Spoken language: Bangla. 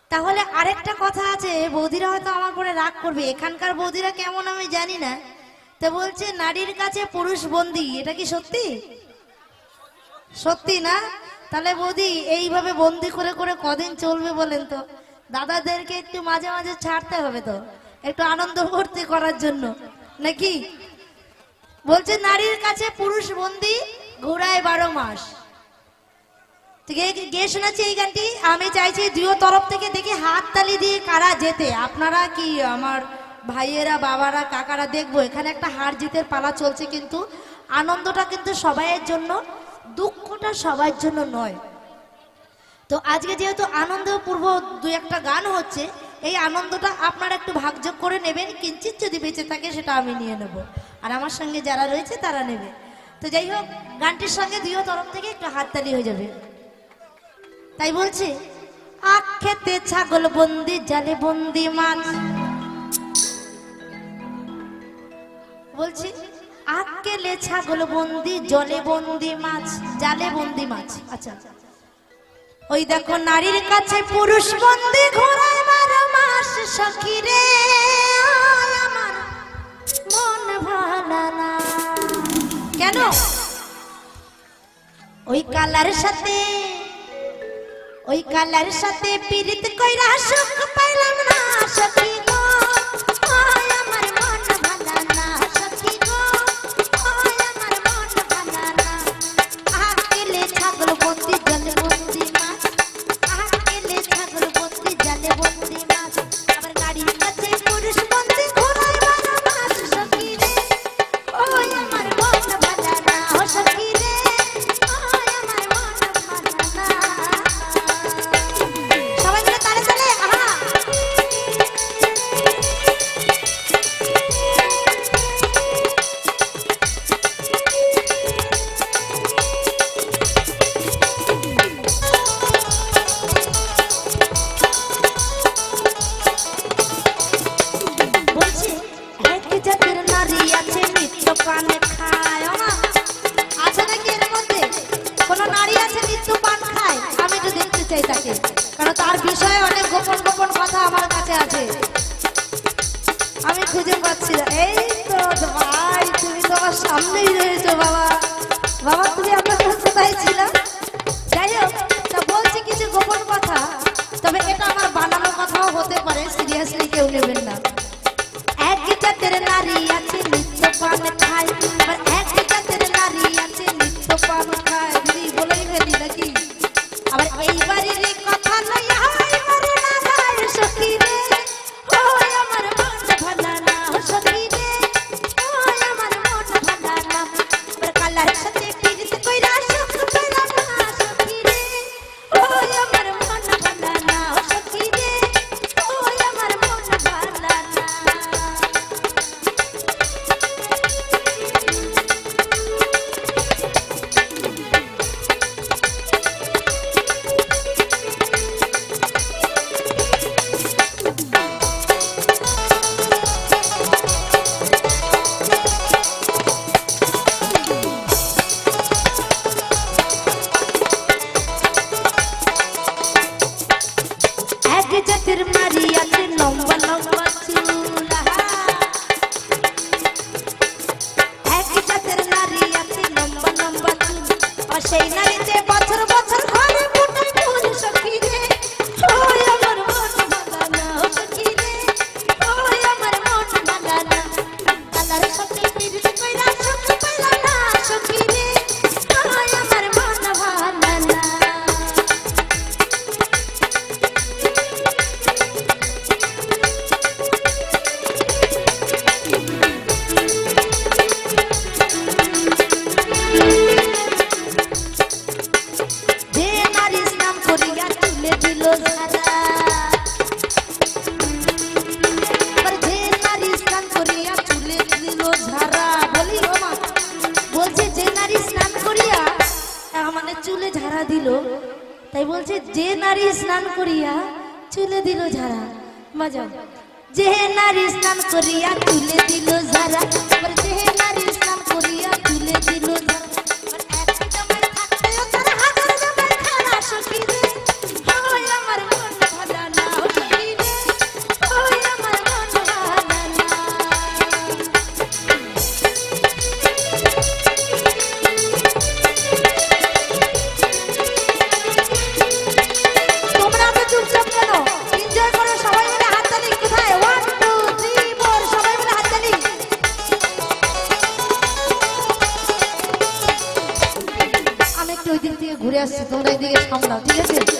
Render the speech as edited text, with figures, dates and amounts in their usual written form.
তাহলে আরেকটা কথা আছে, বৌদিরা হয়তো আমার পরে রাগ করবে, এখানকার বৌদিরা কেমন আমি জানি না। তো বলছে নারীর কাছে পুরুষ বন্দী, এটা কি সত্যি? সত্যি না? তাহলে বৌদি এইভাবে বন্দি করে করে কদিন চলবে বলেন তো? দাদাদেরকে একটু মাঝে মাঝে ছাড়তে হবে তো, একটু আনন্দ ফুর্তি করার জন্য নাকি? বলছে নারীর কাছে পুরুষ বন্দী, ঘোড়ায় 12 মাস। গে শোনাচ্ছি এই গানটি। আমি চাইছি দুই তরফ থেকে দেখি হাততালি দিয়ে কারা জেতে। আপনারা কি আমার ভাইয়েরা, বাবারা, কাকারা দেখবো। এখানে একটা হার জিতের পালা চলছে, কিন্তু আনন্দটা কিন্তু সবাইয়ের জন্য, দুঃখটা সবার জন্য নয়। তো আজকে যেহেতু আনন্দপূর্ব দুই একটা গান হচ্ছে, এই আনন্দটা আপনারা একটু ভাগযোগ করে নেবেন। কিঞ্চিত যদি বেঁচে থাকে সেটা আমি নিয়ে নেব, আর আমার সঙ্গে যারা রয়েছে তারা নেবে। তো যাই হোক, গানটির সঙ্গে দুই তরফ থেকে একটু হাততালি হয়ে যাবে। তাই বলছে আখ খেতে ছাগল বন্দি, জালে বন্দি মাছ। বলছি আখ খেলে ছাগল বন্দি, জলে বন্দি মাছ, জালে বন্দি মাছ। আচ্ছা, ওই দেখো নারীর কাছে পুরুষ বন্দি, ঘোড়ায় 12 মাস। সখী রে আমার মন ভালো না। কেন? ওই কালার সাথে, ওই কালার সাথে পীড়িত কইরা সুখ পাইলাম না। সখী গো ওই আমার মন ভালো না। সখী গো ওই আমার মন ভালো না। আকেলে ছাগল বন্দি, জলে বন্দি মাছ। আকেলে ছাগল বন্দি, জলে বন্দি মাছ। আবার নারীর কাছে পুরুষ বন্দি, ঘোড়ায় 12 মাস। সখী রে ওই আমার মন ভালো না। সখী রে ওই আমার মন ভালো না। সবাই মিলে তালে তালে আহা। বলছি এক জাতির নারী আছে নিত্য পান খায়। ওমা, আছে নাকি এর মধ্যে কোন নারী আছে নিত্য পান খায়? আমি একটু দেখতে চাই তাকে, কারণ তার বিষয়ে অনেক গোপন গোপন কথা আমার কাছে আছে, আমি খুঁজে পাচ্ছি না। এই তো ভাই, তুমি তো আমার সামনেই রয়েছো বাবা। বাবা তুমি আমার কোথায় ছিল? যাই হোক, তা বলছি কিছু গোপন কথা, তবে এটা আমার বানানো কথাও হতে পারে, সিরিয়াসলি কেউ নেবেন না। এক জাতের নারী আছে নিত্য পান খায়, আবার এক জাতের নারী আছে নিত্য পান খায়। দিদি বলেই ফেলি নাকি? আবার এইবারের কথা লইয়া এইবারে না গায়। সখী রে ওই আমার মন ভালো না। সখী রে ওই আমার মন ভালো না। আবার কালার সাথে পীড়িত কইরা সুখ পাইলাম না। সখী রে ওই আমার মন ভালো না। সখী রে ওই আমার মন ভালো না। এক জাতের নারী আছে লম্বা লম্বা চুল। এক জাতের নারী আছে লম্বা লম্বা চুল, আর সেই নারীতে বছর বছর ঘরে ফুটে ফুল। সখী রে ওই আমার মন ভালো না। সখী রে ওই আমার মন ভালো না। কালার সাথে পীড়িত কইরা সুখ পাইলাম না। সখী রে ওই আমার মন ভালো না। যে নারী স্নান করিয়া তুলে দিল ঝাড়া, যে নারী স্নান করিয়া তুলে দিল ঝাড়া। বলি ও মা, বলছে যে নারী স্নান করিয়া মানে চুলে ঝাড়া দিল, তাই বলছে যে নারী স্নান করিয়া চুলে দিল ঝাড়া। বাজাও। যে নারী স্নান করিয়া তুলে দিল ঝাড়া, যে নারী স্নান করিয়া তুলে দিল ঝাড়া। সখী রে ওই আমার মন ভালো না। ঘুরে আসছি, তোমরা এদিকে সামলাও, ঠিক আছে?